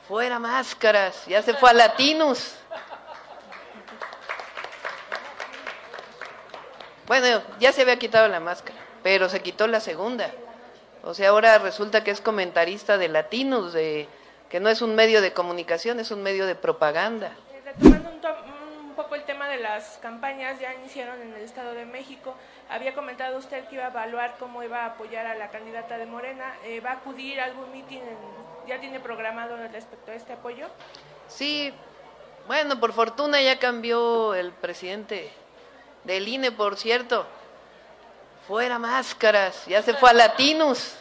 Fuera máscaras, ya se fue a Latinos. Bueno, ya se había quitado la máscara, pero se quitó la segunda. O sea, ahora resulta que es comentarista de Latinos, que no es un medio de comunicación, es un medio de propaganda. Retomando un poco el tema de las campañas, ya iniciaron en el Estado de México. Había comentado usted que iba a evaluar cómo iba a apoyar a la candidata de Morena. ¿Va a acudir a algún mitin? ¿Ya tiene programado respecto a este apoyo? Sí, bueno, por fortuna ya cambió el presidente del INE, por cierto. Fuera máscaras, ya se fue a Latinos.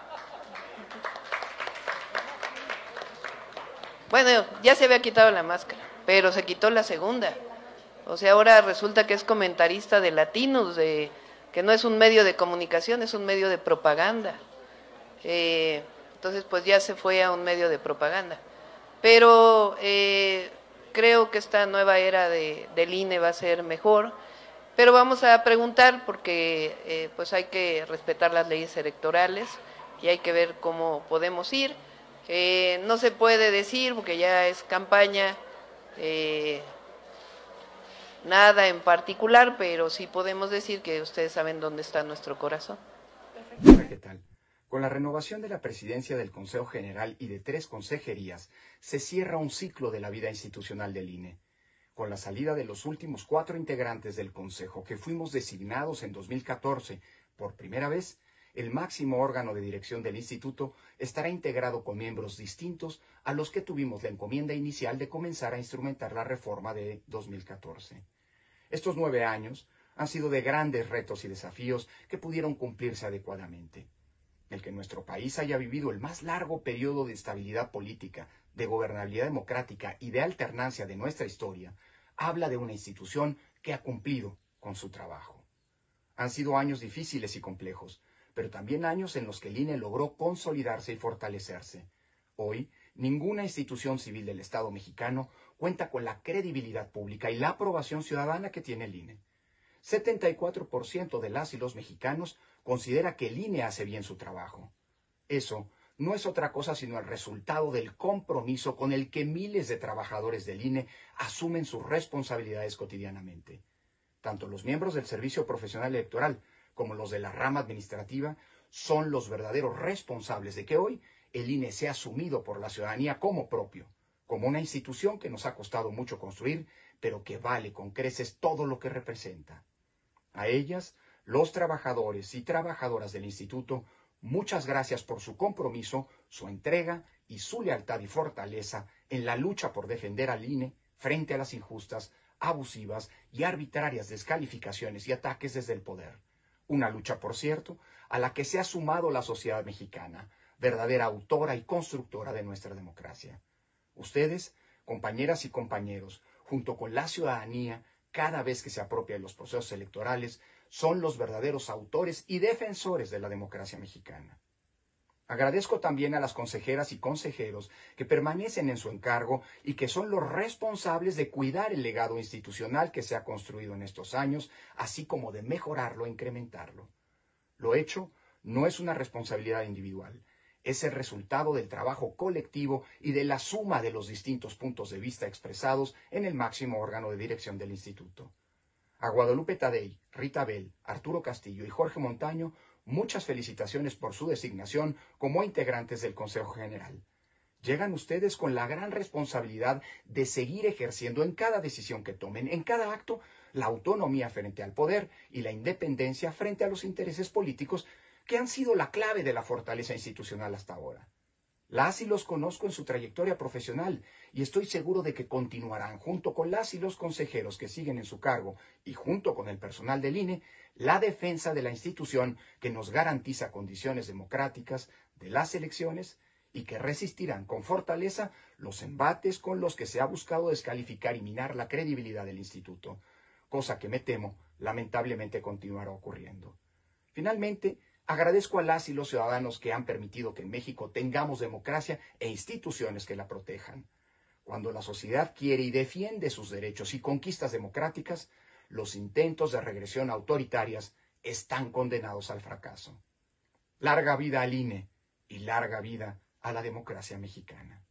Bueno, ya se había quitado la máscara, pero se quitó la segunda. O sea, ahora resulta que es comentarista de Latinos, que no es un medio de comunicación, es un medio de propaganda. Entonces, pues ya se fue a un medio de propaganda. Pero creo que esta nueva era del INE va a ser mejor. Pero vamos a preguntar porque pues hay que respetar las leyes electorales y hay que ver cómo podemos ir. No se puede decir, porque ya es campaña, nada en particular, pero sí podemos decir que ustedes saben dónde está nuestro corazón. Hola, ¿qué tal? Con la renovación de la presidencia del Consejo General y de 3 consejerías, se cierra un ciclo de la vida institucional del INE. Con la salida de los últimos 4 integrantes del Consejo, que fuimos designados en 2014 por primera vez, el máximo órgano de dirección del Instituto estará integrado con miembros distintos a los que tuvimos la encomienda inicial de comenzar a instrumentar la reforma de 2014. Estos 9 años han sido de grandes retos y desafíos que pudieron cumplirse adecuadamente. El que nuestro país haya vivido el más largo periodo de estabilidad política, de gobernabilidad democrática y de alternancia de nuestra historia, habla de una institución que ha cumplido con su trabajo. Han sido años difíciles y complejos, pero también años en los que el INE logró consolidarse y fortalecerse. Hoy, ninguna institución civil del Estado mexicano cuenta con la credibilidad pública y la aprobación ciudadana que tiene el INE. 74% de las y los mexicanos considera que el INE hace bien su trabajo. Eso no es otra cosa sino el resultado del compromiso con el que miles de trabajadores del INE asumen sus responsabilidades cotidianamente. Tanto los miembros del Servicio Profesional Electoral como los de la rama administrativa son los verdaderos responsables de que hoy el INE sea asumido por la ciudadanía como propio, como una institución que nos ha costado mucho construir, pero que vale con creces todo lo que representa. A ellas, los trabajadores y trabajadoras del Instituto, muchas gracias por su compromiso, su entrega y su lealtad y fortaleza en la lucha por defender al INE frente a las injustas, abusivas y arbitrarias descalificaciones y ataques desde el poder. Una lucha, por cierto, a la que se ha sumado la sociedad mexicana, verdadera autora y constructora de nuestra democracia. Ustedes, compañeras y compañeros, junto con la ciudadanía, cada vez que se apropia de los procesos electorales, son los verdaderos autores y defensores de la democracia mexicana. Agradezco también a las consejeras y consejeros que permanecen en su encargo y que son los responsables de cuidar el legado institucional que se ha construido en estos años, así como de mejorarlo e incrementarlo. Lo hecho no es una responsabilidad individual, es el resultado del trabajo colectivo y de la suma de los distintos puntos de vista expresados en el máximo órgano de dirección del Instituto. A Guadalupe Tadei, Rita Bell, Arturo Castillo y Jorge Montaño, muchas felicitaciones por su designación como integrantes del Consejo General. Llegan ustedes con la gran responsabilidad de seguir ejerciendo en cada decisión que tomen, en cada acto, la autonomía frente al poder y la independencia frente a los intereses políticos que han sido la clave de la fortaleza institucional hasta ahora. Las y los conozco en su trayectoria profesional y estoy seguro de que continuarán junto con las y los consejeros que siguen en su cargo y junto con el personal del INE la defensa de la institución que nos garantiza condiciones democráticas de las elecciones y que resistirán con fortaleza los embates con los que se ha buscado descalificar y minar la credibilidad del instituto, cosa que me temo lamentablemente continuará ocurriendo. Finalmente, agradezco a las y los ciudadanos que han permitido que en México tengamos democracia e instituciones que la protejan. Cuando la sociedad quiere y defiende sus derechos y conquistas democráticas, los intentos de regresión autoritarias están condenados al fracaso. Larga vida al INE y larga vida a la democracia mexicana.